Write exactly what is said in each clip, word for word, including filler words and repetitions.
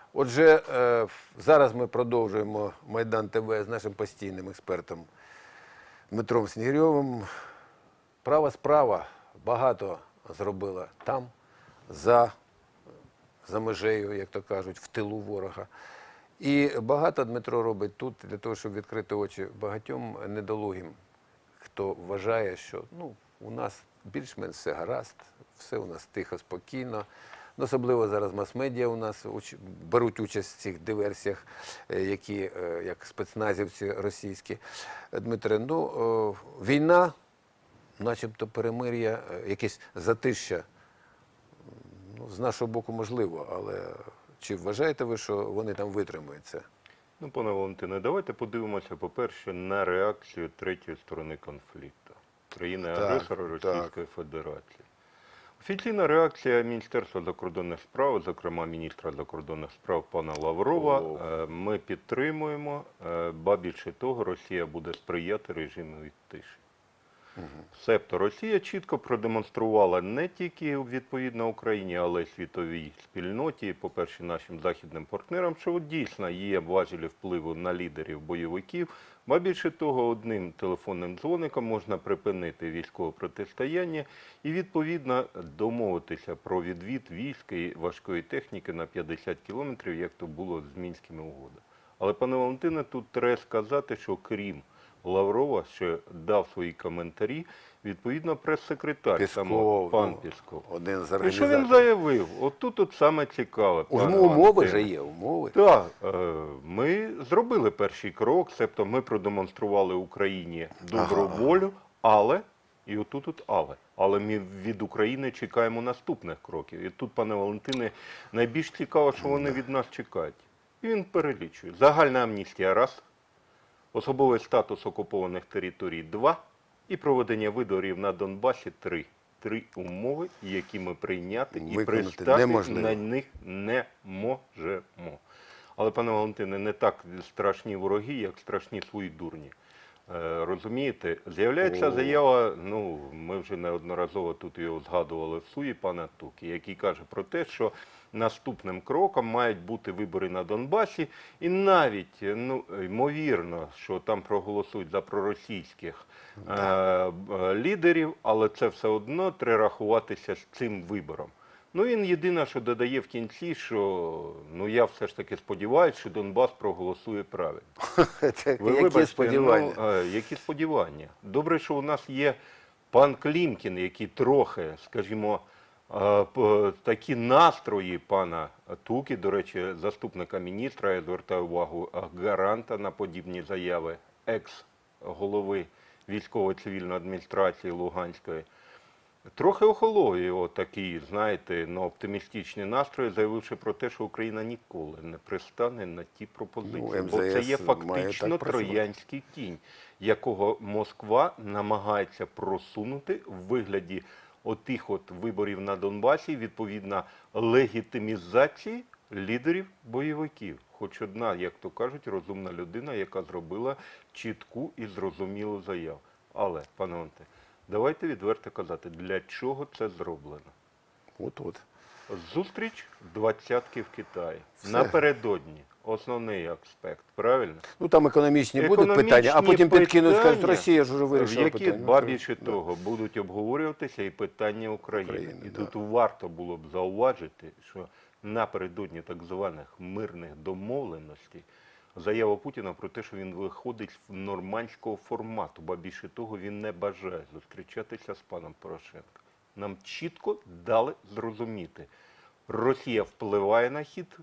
Отже, зараз ми продовжуємо Майдан ТВ з нашим постійним експертом Дмитром Снігирьовим. Права справа багато зробила там, за, за межею, як то кажуть, в тилу ворога. І багато Дмитро робить тут для того, щоб відкрити очі багатьом недолугим, хто вважає, що ну, у нас більш-менш все гаразд, все у нас тихо, спокійно. Особливо зараз мас-медіа у нас беруть участь в цих диверсіях, які, як спецназівці російські. Дмитре, ну, війна, начебто перемир'я, якесь затища, ну, з нашого боку можливо, але чи вважаєте ви, що вони там витримуються? Ну, пане Валентине, давайте подивимося, по-перше, на реакцію третьої сторони конфлікту. Країни-агресора Російської Федерації. Офіційна реакція Міністерства закордонних справ, зокрема міністра закордонних справ пана Лаврова, О. ми підтримуємо, ба більше того, Росія буде сприяти режиму тиші. Угу. Себто Росія чітко продемонструвала не тільки відповідно Україні, але й світовій спільноті, по-перше, нашим західним партнерам, що дійсно є важелі впливу на лідерів бойовиків, ба більше того, одним телефонним дзвоником можна припинити військове протистояння і відповідно домовитися про відвід військ і важкої техніки на п'ятдесят кілометрів, як то було з Мінськими угодами. Але, пане Валентине, тут треба сказати, що крім Лаврова ще дав свої коментарі, відповідно, прес-секретар, Пісков, пан ну, Пісков. Один з І організаторів. що він заявив? От тут от саме цікаве. Умови вже є, умови. Так, ми зробили перший крок, себто ми продемонстрували Україні добру волю, але, і отут от але, але ми від України чекаємо наступних кроків. І тут, пане Валентине, найбільш цікаво, що вони від нас чекають. І він перелічує. Загальна амністія – раз. Особовий статус окупованих територій – два. І проведення виборів на Донбасі – три. Три умови, які ми прийняти і пристати на них не можемо. Але, пане Валентине, не так страшні вороги, як страшні свої дурні. Розумієте, з'являється заява, ну, ми вже неодноразово тут його згадували в суді, пана Туки, який каже про те, що наступним кроком мають бути вибори на Донбасі, і навіть, ну, ймовірно, що там проголосують за проросійських е лідерів, але це все одно треба рахуватися з цим вибором. Ну, він єдине, що додає в кінці, що, ну, я все ж таки сподіваюся, що Донбас проголосує правильно. Ви які вибачте, сподівання? Ну, а, які сподівання? Добре, що у нас є пан Клімкін, який трохи, скажімо, а, такі настрої пана Туки, до речі, заступника міністра, я звертаю увагу, гаранта на подібні заяви, екс-голови військово-цивільної адміністрації Луганської, трохи охолов його такий, знаєте, ну, оптимістичний настрої, заявивши про те, що Україна ніколи не пристане на ті пропозиції. Ну, бо це є фактично троянський кінь, якого Москва намагається просунути в вигляді отих от виборів на Донбасі, відповідно, легітимізації лідерів бойовиків. Хоч одна, як то кажуть, розумна людина, яка зробила чітку і зрозумілу заяву. Але, пане Онте, давайте відверто казати, для чого це зроблено. От-от. Зустріч двадцятки в Китаї. Все. Напередодні. Основний аспект, правильно? Ну там економічні, економічні будуть питання, а потім підкинуть, скажуть, Росія ж вже вирішила які, питання. Ба більше того, да. будуть обговорюватися і питання України. України і да. тут варто було б зауважити, що напередодні так званих мирних домовленостей заява Путіна про те, що він виходить в нормандського формату, ба більше того, він не бажає зустрічатися з паном Порошенком. Нам чітко дали зрозуміти, Росія впливає на хід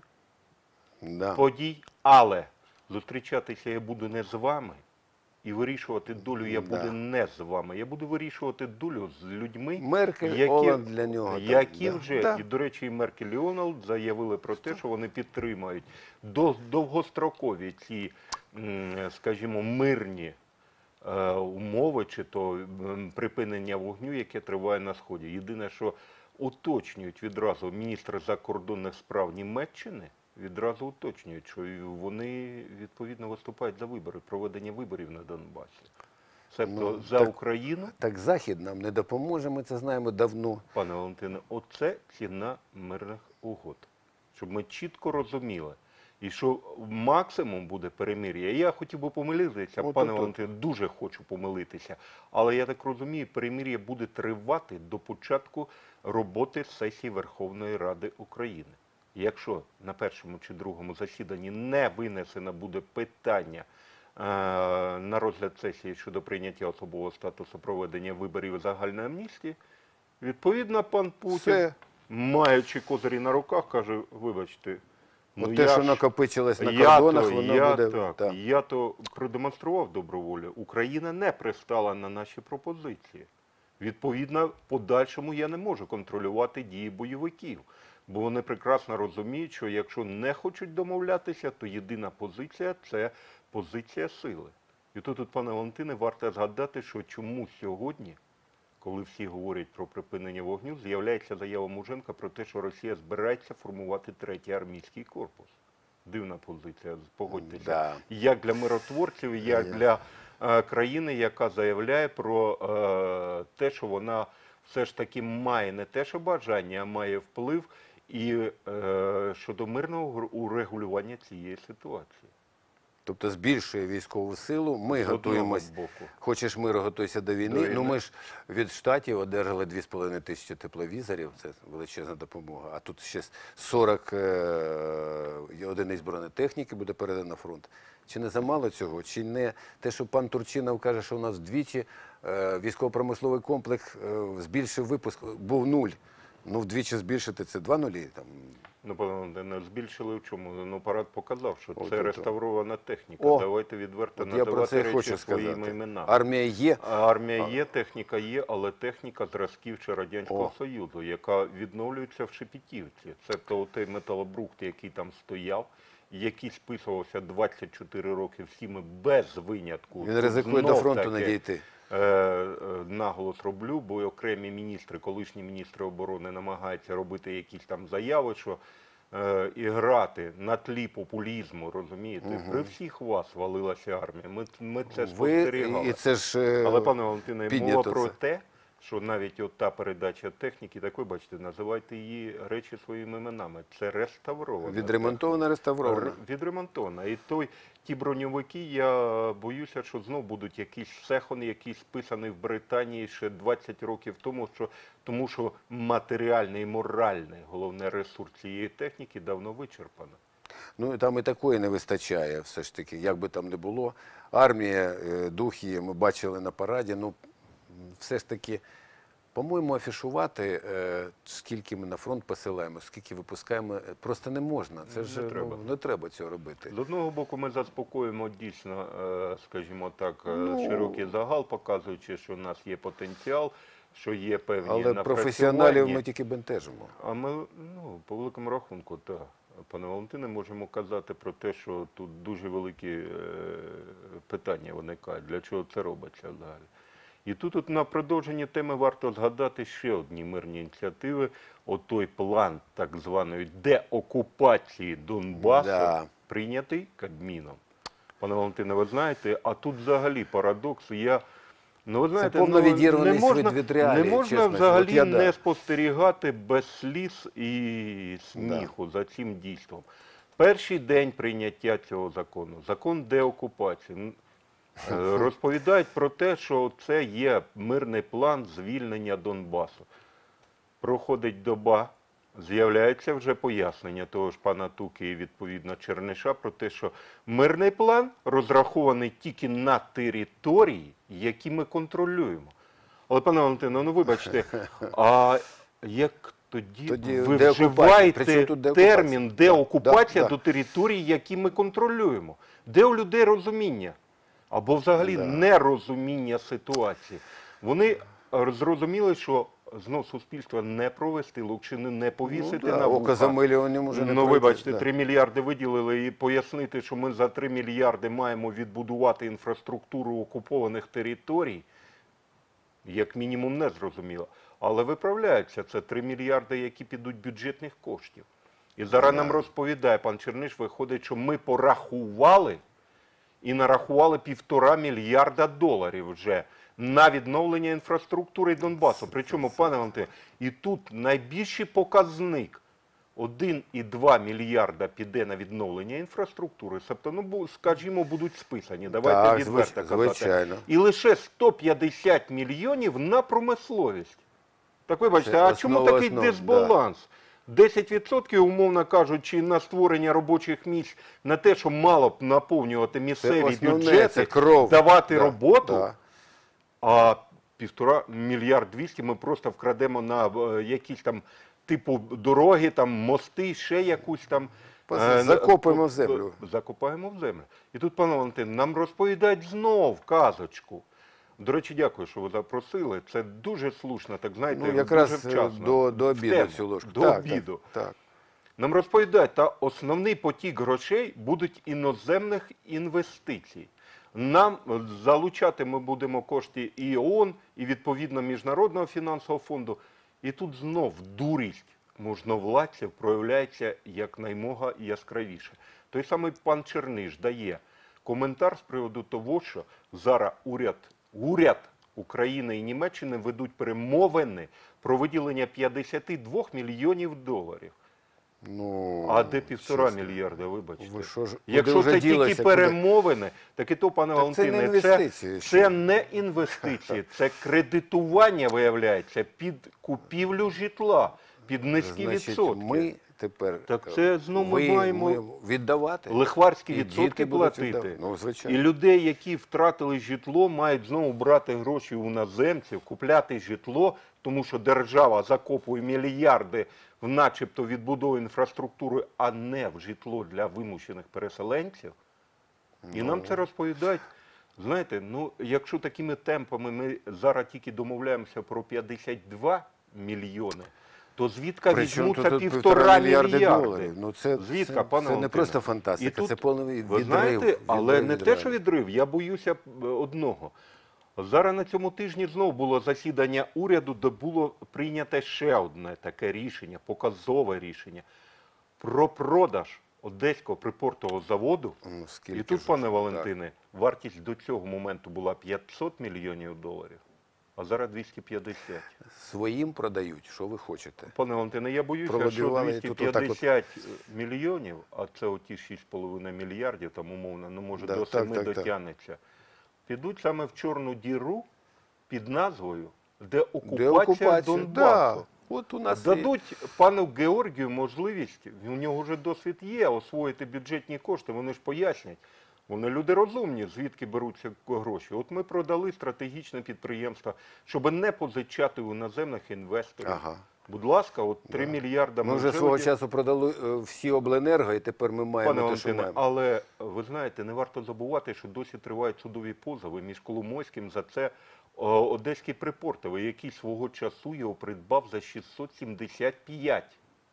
да. подій, але зустрічатися я буду не з вами і вирішувати долю я буду да. не з вами. Я буду вирішувати долю з людьми, Меркель, які, Оланд для нього, які да. вже, да. і до речі, і Меркель і Оланд заявили про те, що вони підтримають довгострокові ці, скажімо, мирні умови, чи то припинення вогню, яке триває на Сході. Єдине, що уточнюють відразу міністр закордонних справ Німеччини, відразу уточнюють, що вони відповідно виступають за вибори, проведення виборів на Донбасі. Себто ну, за так, Україну. Так Захід нам не допоможе, ми це знаємо давно. Пане Валентине, оце ціна мирних угод. щоб ми чітко розуміли. І що максимум буде перемир'я. Я хотів би помилитися, От, пане от, от. Валентине, дуже хочу помилитися. Але я так розумію, перемир'я буде тривати до початку роботи сесії Верховної Ради України. Якщо на першому чи другому засіданні не винесено буде питання е, на розгляд сесії щодо прийняття особового статусу проведення виборів загальної амністії, відповідно, пан Путін, Все. маючи козирі на руках, каже, вибачте, Ну, ну, те, я що ж- накопичилось на я кордонах, то, воно я буде. Так, так. Я то продемонстрував добру волю. Україна не пристала на наші пропозиції. Відповідно, в подальшому я не можу контролювати дії бойовиків. Бо вони прекрасно розуміють, що якщо не хочуть домовлятися, то єдина позиція – це позиція сили. І тут, тут, пане Валентине, варто згадати, що чому сьогодні, коли всі говорять про припинення вогню, з'являється заява Муженка про те, що Росія збирається формувати третій армійський корпус. Дивна позиція, погодьтеся. Да. Як для миротворців, як для е, країни, яка заявляє про е, те, що вона все ж таки має не те, що бажання, а має вплив і е, щодо мирного урегулювання цієї ситуації. Тобто збільшує військову силу, ми З одного готуємось. боку. Хочеш миру, готуйся до війни. До війни. Ну ми ж від Штатів одержали дві з половиною тисячі тепловізорів, це величезна допомога. А тут ще сорок е, одиниць бронетехніки буде передано на фронт. Чи не замало цього? Чи не те, що пан Турчинов каже, що у нас вдвічі е, військово-промисловий комплекс е, збільшив випуск, був нуль. Ну, вдвічі збільшити це два нулі. Там. Ну, пане Валентине, збільшили в чому? Ну, парад показав, що От це і то. реставрована техніка. О, Давайте відверто От я про називати це і речі хочу своїми сказати. іменами. Армія є. Армія є, техніка є, але техніка зразків ще Радянського О. Союзу, яка відновлюється в Шепетівці. Це то той металобрухт, який там стояв, який списувався двадцять чотири роки всіми без винятку. Він ризикує до Знов фронту не таки, дійти. Е, е, наголос роблю, бо окремі міністри, колишні міністри оборони намагаються робити якісь там заяви, що е, і грати на тлі популізму, розумієте? Мгм. При всіх вас валилася армія. Ми, ми це Ви, спостерігали. і це ж е, Але, пане Валентине, мова піднято про це. те, що навіть от та передача техніки, так ви бачите, називайте її речі своїми іменами. Це реставрована. відремонтована, реставрована. Р- Відремонтована. І той, ті броньовики, я боюся, що знов будуть якийсь сехон, якийсь списаний в Британії ще двадцять років тому, що, тому що матеріальний і моральний, головне, ресурс цієї техніки давно вичерпано. Ну, і там і такої не вистачає, все ж таки, як би там не було. Армія, е, дух її, ми бачили на параді, ну, все ж таки, по-моєму, афішувати, е, скільки ми на фронт посилаємо, скільки випускаємо, е, просто не можна. Це Не ж треба. ну, не треба цього робити. З одного боку, ми заспокоїмо дійсно, е, скажімо так, е, Ну. широкий загал, показуючи, що у нас є потенціал, що є певні Але напрацювання. професіоналів ми тільки бентежимо. А ми, ну, по великому рахунку, так. Пане Валентине, можемо казати про те, що тут дуже великі е, питання виникають, для чого це робиться взагалі. І тут от на продовженні теми варто згадати ще одні мирні ініціативи. От той план так званої деокупації Донбасу, Да. прийнятий Кабміном. Пане Валентине, ви знаєте, а тут взагалі парадокс. Я, ну, ви знаєте, повна ну, відірваність не можна, від- від реалій, не можна чесно. взагалі От я, да. не спостерігати без сліз і сміху за цим дійством. Перший день прийняття цього закону, закон деокупації, м, е, розповідають про те, що це є мирний план звільнення Донбасу. Проходить доба, з'являється вже пояснення того ж пана Туки і відповідно Черниша про те, що мирний план розрахований тільки на території, які ми контролюємо. Але, пане Валентино, ну вибачте, а як тоді, Тоді ви деокупація. вживаєте Причому тут деокупація? термін деокупація Да, да, до територій, які ми контролюємо? Де у людей розуміння? Або взагалі Да. нерозуміння ситуації. Вони е, зрозуміли, що знов суспільство не провести, локшини не повісити Ну, да, на вуха. окозамилюванням уже не Ну, пройти, вибачте, да. три мільярди виділили і пояснити, що ми за три мільярди маємо відбудувати інфраструктуру окупованих територій, як мінімум не зрозуміло. Але виправляється, це три мільярди, які підуть бюджетних коштів. І зараз нам розповідає пан Черниш, виходить, що ми порахували і нарахували півтора мільярда доларів вже на відновлення інфраструктури Донбасу. Причому, пане Валентине, і тут найбільший показник один і два мільярда піде на відновлення інфраструктури, тобто, ну, бу- скажімо, будуть списані, давайте Так, відверто звич- казати. звичайно. І лише сто п'ятдесят мільйонів на промисловість. Так вибачте, Це а основа чому такий основ, дисбаланс? десять відсотків, умовно кажучи, на створення робочих місць, на те, що мало б наповнювати місцеві основне, бюджети, це кров. давати Да, роботу, да. а півтора мільярд двісті ми просто вкрадемо на е, якісь там типу дороги, там мости, ще якусь там. Просто е, закопуємо е, в землю. Закопаємо в землю. І тут, пане Валентин, нам розповідають знов казочку. До речі, дякую, що ви запросили. Це дуже слушно, так знаєте, Ну, дуже якраз е, вчасно. до, до В обіду тему, цю ложку. До так, обіду. Так, так. Нам розповідають, та основний потік грошей будуть іноземних інвестицій. Нам е, залучати ми будемо кошти і ООН, і відповідно Міжнародного фінансового фонду. І тут знов дурість можновладців проявляється якнаймога яскравіше. Той самий пан Черниш дає коментар з приводу того, що зараз уряд, уряд України і Німеччини ведуть перемовини про виділення п'ятдесят два мільйонів доларів. Ну, А де півтора чесно. мільярда, вибачте? Ви що ж, куди Якщо вже це ділося, тільки куди? перемовини, так і то, пане Так це не Валентине, це, інвестиції ще. це не інвестиції, це кредитування, виявляється, під купівлю житла, під низькі Значить, відсотки. ми тепер Так це знову ми ви- маємо ми віддавати. лихварські і відсотки діти будуть платити. віддавати. Ну, І звичайно. людей, які втратили житло, мають знову брати гроші у іноземців, купляти житло, тому що держава закопує мільярди в начебто відбудову інфраструктури, а не в житло для вимушених переселенців. І нам це розповідають. Знаєте, ну якщо такими темпами ми зараз тільки домовляємося про п'ятдесят два мільйони, то звідки Причому візьмуться тут півтора мільярди мільярди? доларів. Ну, це, Звідки, це, пане це не Валентине? просто фантастика, І тут, це повний відрив. ви знаєте, але відрив не від те, що реальності. відрив, я боюся е, одного. Зараз на цьому тижні знову було засідання уряду, де було прийнято ще одне таке рішення, показове рішення про продаж Одеського припортового заводу. Ну, скільки І тут, ж, пане так. Валентине, вартість до цього моменту була п'ятсот мільйонів доларів, а зараз двісті п'ятдесят. Своїм продають, що ви хочете. Пане Валентине, я боюся, що Пролобіювали двісті тут отак от. п'ятдесят мільйонів, а це оті шість з половиною мільярдів, там умовно, ну може Да, до так, семи так, так. дотягнеться, підуть саме в чорну діру під назвою «Деокупація, Де окупація? Донбасу». Да. От у нас і- Дадуть пану Георгію можливість, у нього вже досвід є, освоїти бюджетні кошти, вони ж пояснять. Вони люди розумні, звідки беруться гроші. От ми продали стратегічне підприємство, щоб не позичати у іноземних інвесторів. Ага. Будь ласка, от три мільярда Ми вже свого виділи. часу продали е, всі обленерго, і тепер ми Пане маємо те, що Валентине, маємо. але ви знаєте, не варто забувати, що досі тривають судові позови між Коломойським за це о, Одеський припортовий, який свого часу його придбав за шістсот сімдесят п'ять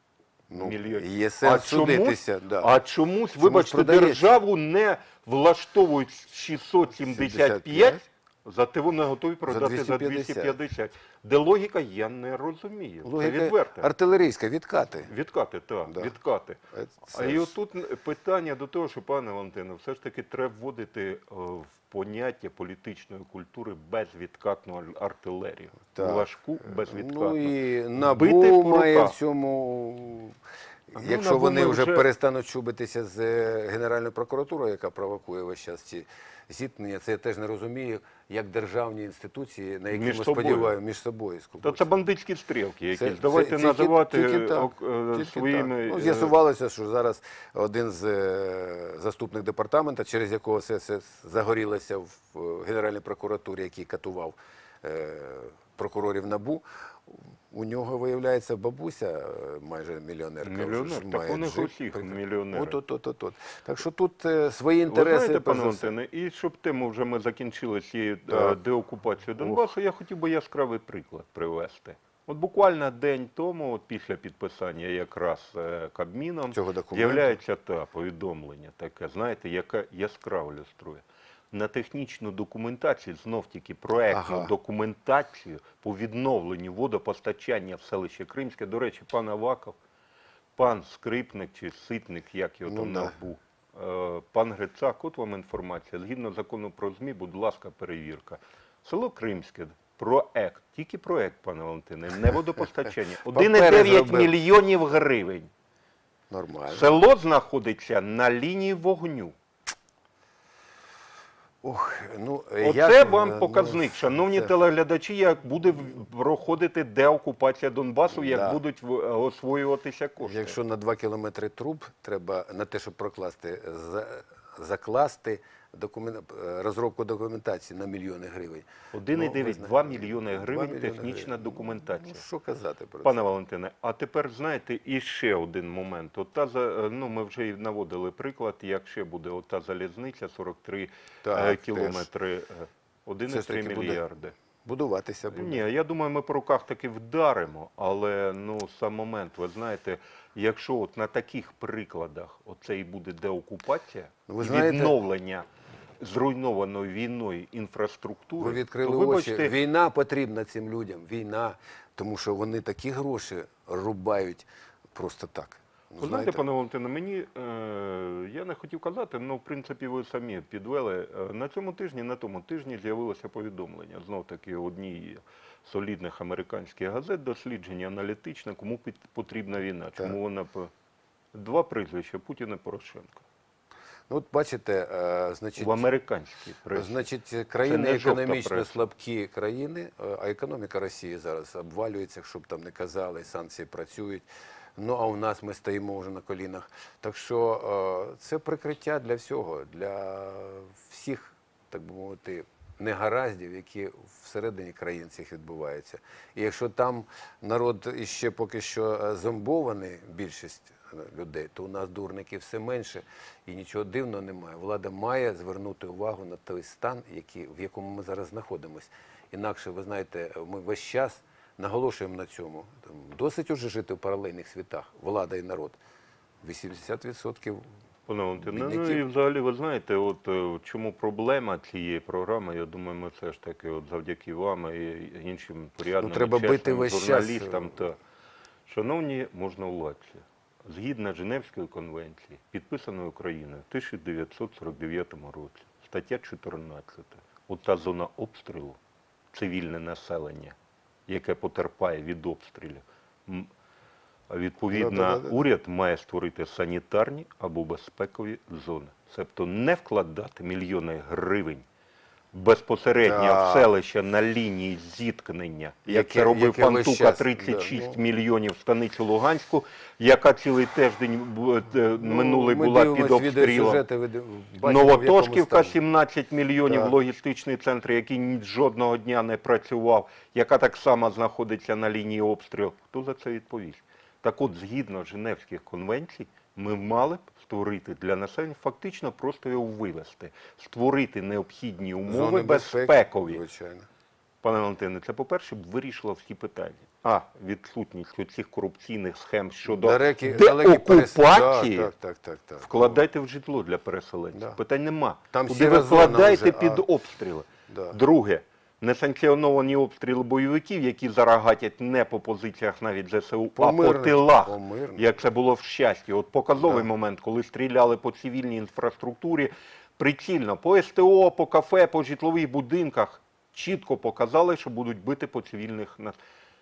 Ну, мільйонів. є сенс судитися. Да. а чомусь, вибачте, продається? державу не влаштовують шістсот сімдесят п'ять, зате вони готові продати за двісті двісті п'ятдесят. п'ятдесят. Де логіка, я не розумію. Це Логіка відверто. артилерійська, відкати. Відкати, так, Да. відкати. Е, А це і ж- отут питання до того, що, пане Валентине, все ж таки треба вводити е, в поняття політичної культури безвідкатну ар- артилерію. Так. Важку безвідкатну. Ну і Бити НАБУ по має руках. в цьому, Ну, якщо НАБУ вони ми вже вже- перестануть чубитися з е, Генеральною прокуратурою, яка провокує весь час ці зіткнення, це я теж не розумію, як державні інституції, на які Між ми собою. сподіваємося, між собою Та спілкуються. це бандитські стрілки якісь. Це- Давайте це тільки- називати тільки так, ок- е, тільки своїми... так. Ну, е, з'ясувалося, що зараз один з е, заступник департамента, через якого все це загорілося в е, Генеральній прокуратурі, який катував е, прокурорів НАБУ, у нього, виявляється, бабуся е, майже мільйонерка. вже ж Мільйонер? Так має у них джип. усіх Прекрасно. мільйонери. От, от, от, от, от. Так що тут е, свої Ви інтереси. знаєте, перш пане за все. Валентине, і щоб тему вже ми закінчили цією е, Так. деокупацією Донбасу, я хотів би яскравий приклад привести. От буквально день тому, от після підписання якраз е, Кабміном, Цього документу. з'являється та повідомлення таке, знаєте, яке яскраво ілюструє. На технічну документацію, знов-таки проектну Ага. документацію по відновленню водопостачання в селище Кримське. До речі, пан Аваков, пан Скрипник чи Ситник, як його Ну, там да. набув, е, пан Грицак, от вам інформація. Згідно закону про ЗМІ, будь ласка, перевірка. Село Кримське, проект, тільки проект, пане Валентине, не водопостачання. один і дев'ять зробив. мільйонів гривень. Нормально. Село знаходиться на лінії вогню. Ох, ну, Оце як, вам ну, показник, шановні це- телеглядачі, як буде проходити деокупація Донбасу, як Да. будуть в- освоюватися кошти. Якщо на два кілометри труб треба на те, щоб прокласти, за, закласти документ, розробку документації на мільйони гривень. один і Ну, дев'ять ви два знаєте, мільйони два гривень мільйони технічна гривень. документація. Ну, що казати про Пане це? Валентине, а тепер, знаєте, і ще один момент. От та, за- ну, ми вже і наводили приклад, як ще буде ота залізниця, сорок три Так, е, теж. кілометри, один і Все ж три таки буде. мільярди. Будуватися буде. Ні, я думаю, ми по руках таки вдаримо, але ну, сам момент, ви знаєте, якщо от на таких прикладах оце і буде деокупація, Ну, ви і знаєте- відновлення зруйнованої війною інфраструктури, Ви відкрили то, очі. вибачте, Війна потрібна цим людям. Війна. Тому що вони такі гроші рубають просто так. Ну, ви знаєте, пане Валентине, мені, е, я не хотів казати, але в принципі ви самі підвели. Е, На цьому тижні, на тому тижні з'явилося повідомлення, знов-таки одній з солідних американських газет, дослідження аналітичне, кому під- потрібна війна, чому Так. вона... по- Два прізвища, Путін і Порошенко. Ну, от бачите, е, значить, В американській пресі. значить, країни не жовта економічно преса. слабкі країни, е, а економіка Росії зараз обвалюється, щоб там не казали, санкції працюють. Ну, а у нас ми стоїмо вже на колінах. Так що е, це прикриття для всього, для всіх, так би мовити, негараздів, які всередині країн цих відбуваються. І якщо там народ іще поки що е, зомбований, більшість е, людей, то у нас дурників все менше і нічого дивного немає. Влада має звернути увагу на той стан, який, в якому ми зараз знаходимося. Інакше, ви знаєте, ми весь час наголошуємо на цьому. Там, досить уже жити в паралельних світах, влада і народ. вісімдесят відсотків Пане Валентине, ну бідняків. і взагалі, ви знаєте, от е, в чому проблема цієї програми, я думаю, ми все ж таки от завдяки вам і іншим порядним, Ну, треба бити чесним весь час. журналістам та шановні можновладці, згідно Женевської конвенції, підписаної Україною в тисяча дев'ятсот сорок дев'ятому році, стаття чотирнадцята, от та зона обстрілу, цивільне населення, яке потерпає від обстрілів, м, відповідно, Да-да-да-да. уряд має створити санітарні або безпекові зони. Тобто не вкладати мільйони гривень безпосередньо Так. в селища на лінії зіткнення, як Яке- це робив яке весь Пантука, час, тридцять шість да, ну. мільйонів в станицю Луганську, яка цілий тиждень бу- е, минулий ми була під дивимось обстрілом. відеосюжети, ви див- бачимо, в якому Новотошківка, стані. сімнадцять мільйонів, Так. логістичний центр, який ні- жодного дня не працював, яка так само знаходиться на лінії обстрілу. Хто за це відповість? Так от, згідно Женевських конвенцій, ми мали б створити для населення, фактично просто його вивести, створити необхідні умови Зони безпеки, безпекові. звичайно. Пане Валентине, це, по-перше, б вирішило всі питання. А, відсутність цих корупційних схем щодо Далекі- далекі перес- деокупації. Так, так, так, так. Вкладайте в житло для переселенців. Да. Питань нема. Там Куди сіра ви зона вкладаєте вже, під а- обстріли? Да. Друге, несанкціоновані обстріли бойовиків, які зараз гатять не по позиціях навіть ЗСУ, По а по мирних, тилах, по мирних. як це було в Щасті. От показовий Да. момент, коли стріляли по цивільній інфраструктурі, прицільно, по ес те о, по кафе, по житлових будинках, чітко показали, що будуть бити по цивільних нас.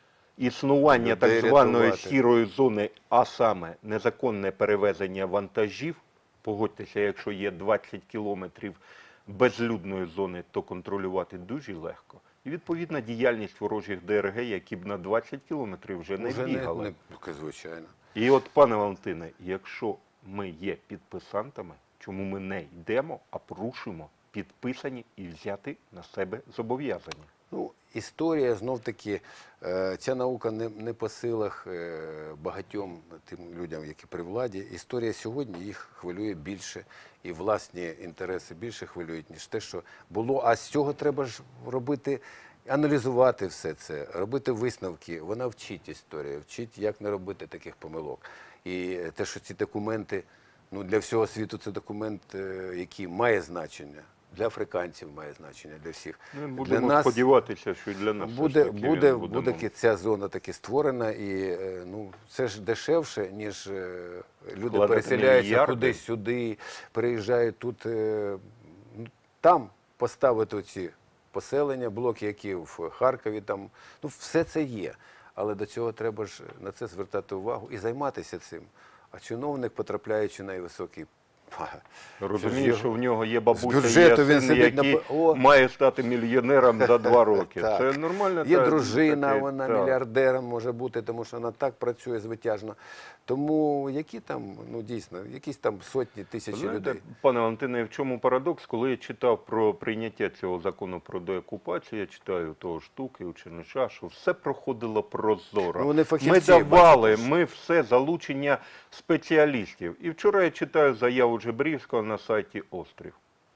Існування Людей так званої рятувати. сірої зони, а саме незаконне перевезення вантажів, погодьтеся, якщо є двадцять кілометрів безлюдної зони, то контролювати дуже легко. І відповідна діяльність ворожих де ер ге, які б на двадцять кілометрів вже не Вже бігали. не, не, звичайно. І от, пане Валентине, якщо ми є підписантами, чому ми не йдемо, а порушуємо підписані і взяти на себе зобов'язання? Ну, історія, знов-таки, е, ця наука не, не по силах е, багатьом тим людям, які при владі. Історія сьогодні їх хвилює більше, і власні інтереси більше хвилюють, ніж те, що було. А з цього треба ж робити, аналізувати все це, робити висновки. Вона вчить історію, вчить, як не робити таких помилок. І те, що ці документи, ну, для всього світу це документ, е, який має значення. Для африканців має значення, для всіх. Ми Для будемо нас сподіватися, що і для нас буде, все ж таки буде, він буде ки- ця зона таки створена, і е, ну, це ж дешевше, ніж е, люди Вкладати переселяються мільярди. кудись сюди, переїжджають тут. е, ну, Там поставити ці поселення, блоки, які в Харкові, там, ну, все це є. Але до цього треба ж на це звертати увагу і займатися цим. А чиновник, потрапляючи на високий Розумієш, що в нього є З бабуся, бюджету є він син, сидить на який п- О. має стати мільйонером за два роки. Так. Це нормально. Є та- дружина, таке, вона так. мільярдером може бути, тому що вона так працює звитяжно. Тому які там, ну дійсно, якісь там сотні, тисячі Знаєте, людей. пане Валентине, в чому парадокс? Коли я читав про прийняття цього закону про деокупацію, я читаю того штуки у Чернича, що все проходило прозоро. Ну, вони ми фахівці, давали, бачите ж. ми все залучення спеціалістів. І вчора я читаю заяву Жебрівського на сайті «Острів».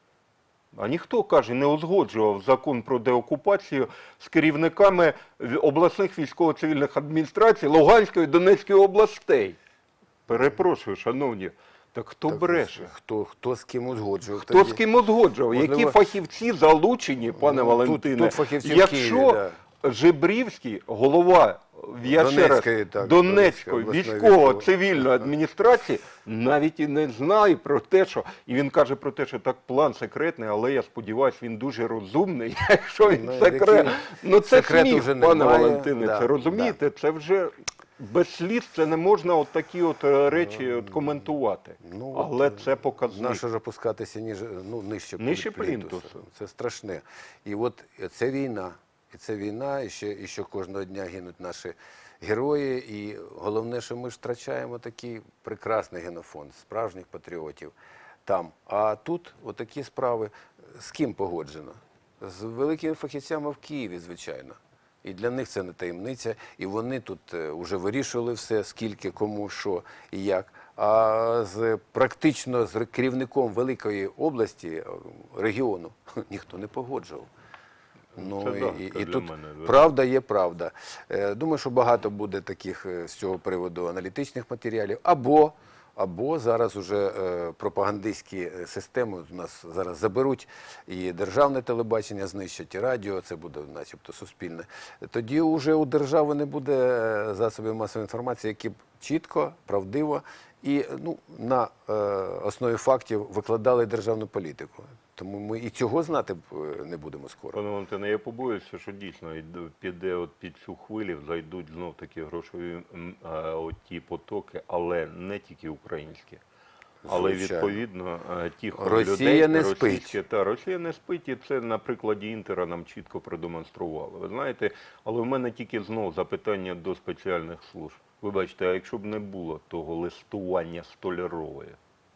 А ніхто, каже, не узгоджував закон про деокупацію з керівниками обласних військово-цивільних адміністрацій Луганської і Донецької областей. Перепрошую, шановні, так хто Так, бреше? Хто, хто з ким узгоджував? Хто тоді? з ким узгоджував? Можливо, Які фахівці залучені, пане ну, Валентине? тут- тут фахівці в Якщо Києві, да. Жебрівський, голова, я ще раз, Донецької, так, Донецької Донецької військово-цивільної адміністрації, навіть і не знає про те, що, і він каже про те, що так план секретний, але я сподіваюся, він дуже розумний, якщо він Ну, секрет. який Ну це секрету сміх, вже пане немає, Валентине, да, це розумієте, це вже без слів, це не можна от такі от е, речі от коментувати. Ну, Але от, це показник. Наше ж опускатися ніж, ну, нижче, Нижче плінтуса. плінтуса. Це страшне. І от це війна. І це війна, і ще, і що кожного дня гинуть наші герої. І головне, що ми ж втрачаємо такий прекрасний генофонд, справжніх патріотів там. А тут отакі справи з ким погоджено? З великими фахівцями в Києві, звичайно. І для них це не таємниця, і вони тут вже вирішували все, скільки, кому, що і як. А з практично з керівником великої області, регіону, ніхто не погоджував. Ну, Це і, загадка і, і для тут мене, да. правда є правда. Е, Думаю, що багато буде таких е, з цього приводу аналітичних матеріалів. Або, або зараз уже е, пропагандистські е, системи у нас зараз заберуть, і державне телебачення знищать, і радіо, це буде начебто суспільне. Тоді вже у держави не буде е, засобів масової інформації, які б чітко, правдиво і ну, на е, основі фактів викладали державну політику. Тому ми і цього знати не будемо скоро. Пане Валентине, я побоююся, що дійсно йде- піде от під цю хвилю, зайдуть знов такі грошові м, е, от ті потоки, але не тільки українські. Але Звичайно. відповідно е, тих Росія людей, не російські, спить. Та, Росія не спить, і це на прикладі Інтера нам чітко продемонстрували. Ви знаєте, але в мене тільки знов запитання до спеціальних служб. Вибачте, а якщо б не було того листування Столярової,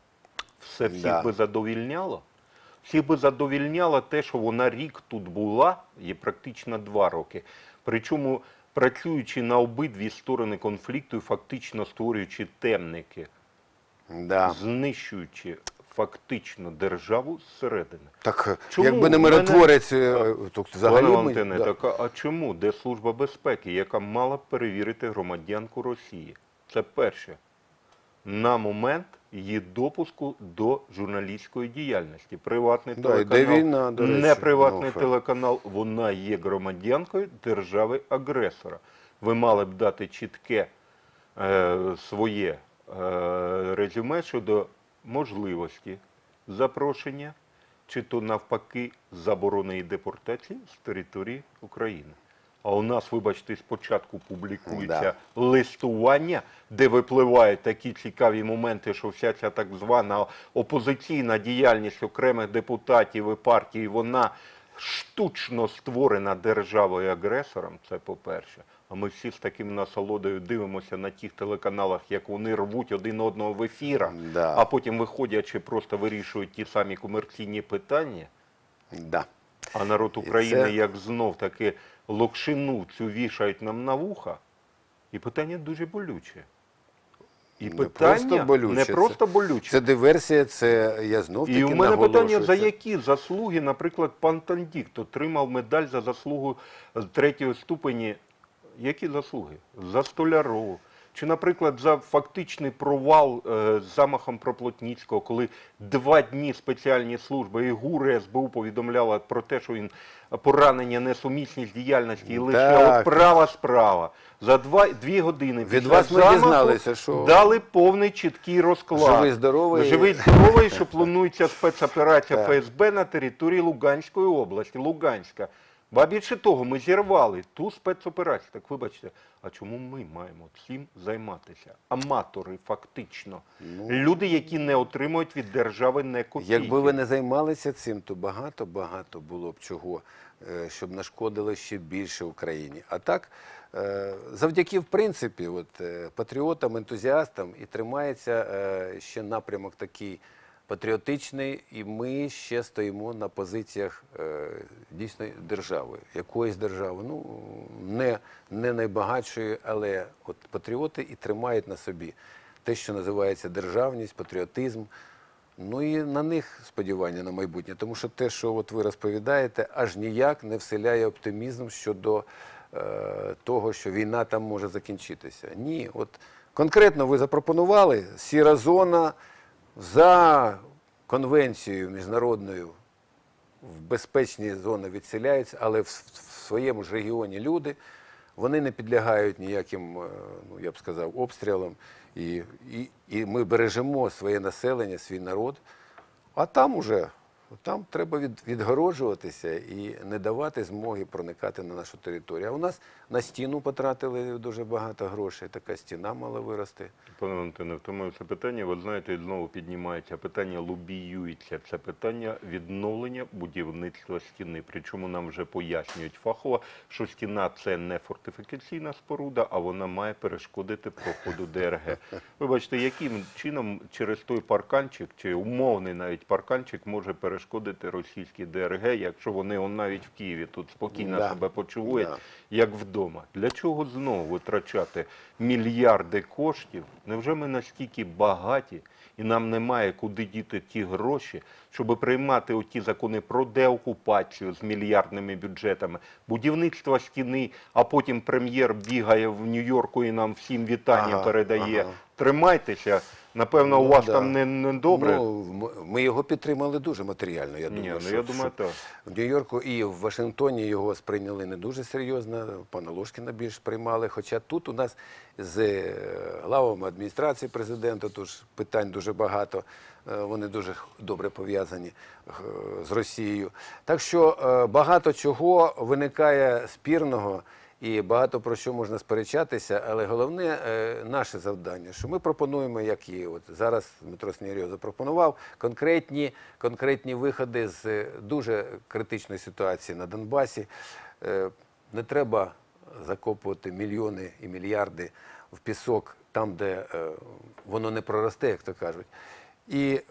все всіх Да. би задовільняло? Всіх би задовільняло те, що вона рік тут була, є практично два роки. Причому працюючи на обидві сторони конфлікту і фактично створюючи темники, Да. знищуючи фактично державу зсередини. Так, Чому якби не в мене- миротворець, е, то взагалі Пане ми... Валентине, да. так а а чому? Де Служба безпеки, яка мала б перевірити громадянку Росії? Це перше. На момент її допуску до журналістської діяльності. Приватний Да, телеканал, йде війна, до речі. не приватний Ну, телеканал, вона є громадянкою держави-агресора. Ви мали б дати чітке е, своє е, резюме щодо можливості запрошення, чи то навпаки заборони і депортації з території України. А у нас, вибачте, спочатку публікується Да. листування, де випливають такі цікаві моменти, що вся ця так звана опозиційна діяльність окремих депутатів і партій, вона штучно створена державою-агресором, це по-перше. А ми всі з таким насолодою дивимося на тих телеканалах, як вони рвуть один одного в ефірах, Да. а потім виходячи просто вирішують ті самі комерційні питання. Да. А народ України, це- як знов таки локшину цю вішають нам на вуха, і питання дуже болюче. І Не питання просто болюче, не це- просто болюче. Це диверсія, це я знов таки І у мене наголошую, питання, за це- які заслуги, наприклад, пан Тандік отримав медаль за заслугу з третього ступені. Які заслуги? За Столярову. Чи, наприклад, за фактичний провал е, з замахом Проплотніцького, коли два дні спеціальні служби і ГУР, і СБУ повідомляла про те, що він поранення, несумісність діяльності і лише Так. от права справа. За два, дві години Від після вас ми замаху дізналися, що- дали повний чіткий розклад. Живий, здоровий. Живий, здоровий, що планується спецоперація Так. ФСБ на території Луганської області. Луганська. Ба більше того, ми зірвали ту спецоперацію. Так вибачте, а чому ми маємо цим займатися? Аматори, фактично. Ну, Люди, які не отримують від держави не копійки. Якби ви не займалися цим, то багато-багато було б чого, е, щоб нашкодило ще більше Україні. А так, е, завдяки, в принципі, от, е, патріотам, ентузіастам і тримається е, ще напрямок такий патріотичний, і ми ще стоїмо на позиціях е, дійсно держави. Якоїсь держави, ну, не, не найбагатшої, але от патріоти і тримають на собі те, що називається державність, патріотизм. Ну і на них сподівання на майбутнє, тому що те, що от ви розповідаєте, аж ніяк не вселяє оптимізм щодо е, того, що війна там може закінчитися. Ні, от конкретно ви запропонували сіра зона за конвенцією міжнародною в безпечні зони відселяються, але в, в своєму ж регіоні люди, вони не підлягають ніяким, е, ну я б сказав, обстрілам. І, і, і ми бережемо своє населення, свій народ, а там уже, там треба від, відгороджуватися і не давати змоги проникати на нашу територію. А у нас на стіну потратили дуже багато грошей, така стіна мала вирости. Пане Валентине, в тому це питання, ви знаєте, і знову піднімається питання, лобіюється. Це питання відновлення будівництва стіни. Причому нам вже пояснюють фахово, що стіна – це не фортифікаційна споруда, а вона має перешкодити проходу ДРГ. Вибачте, яким чином через той парканчик, чи умовний навіть парканчик, може перешкодити російський ДРГ, якщо вони он, навіть в Києві тут спокійно Да. себе почувають, Да. як вдома. Для чого знову витрачати мільярди коштів? Невже ми настільки багаті і нам немає куди діти ті гроші, щоб приймати оті закони про деокупацію з мільярдними бюджетами, будівництво стіни, а потім прем'єр бігає в Нью-Йорку і нам всім вітання Ага, передає. ага. Тримайтеся, напевно, у Ну, вас да. там не, не добре. Ну, м- ми його підтримали дуже матеріально, я Ні, думаю. ну що- я думаю, що так. в Нью-Йорку і в Вашингтоні його сприйняли не дуже серйозно, пана Ложкіна більш приймали, хоча тут у нас з е, главами адміністрації президента тож питань дуже багато, е, вони дуже х- добре пов'язані е, з Росією. Так що е, багато чого виникає спірного, і багато про що можна сперечатися, але головне е, наше завдання, що ми пропонуємо, як і от зараз Дмитро Снігирьов запропонував, конкретні, конкретні виходи з е, дуже критичної ситуації на Донбасі. Е, не треба закопувати мільйони і мільярди в пісок там, де е, воно не проросте, як то кажуть. І е,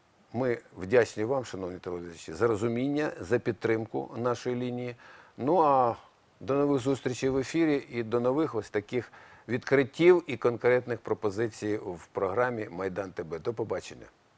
ми вдячні вам, шановні телеглядачі, за розуміння, за підтримку нашої лінії. Ну а до нових зустрічей в ефірі і до нових ось таких відкриттів і конкретних пропозицій в програмі «Майдан ТБ». До побачення.